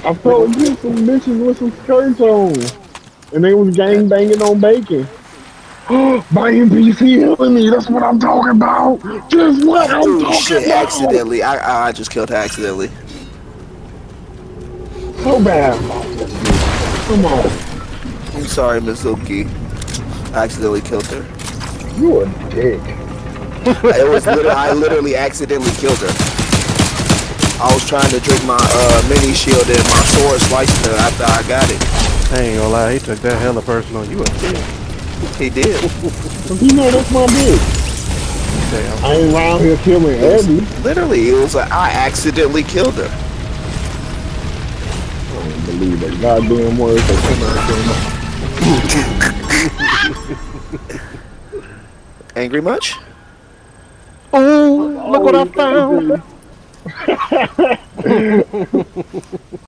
I fell against some bitches with some skirts on, and they was Okay. gang banging on bacon. My NPC healing me. That's what I'm talking about. Just what I'm Oh talking shit! about. Accidentally, I just killed her accidentally. So bad about this bitch. Come on. I'm sorry, Mizuki. I accidentally killed her. You a dick. I literally accidentally killed her. I was trying to drink my mini shield and my sword sliced her after I got it. I ain't gonna lie, he took that hella personal. You a dick. He did. Cause you know that's my bitch. Damn. I ain't around here killing It was Abby. literally. It was like I accidentally killed her. I don't believe that goddamn words that come out of Angry much? Oh, look what I found. your mouth.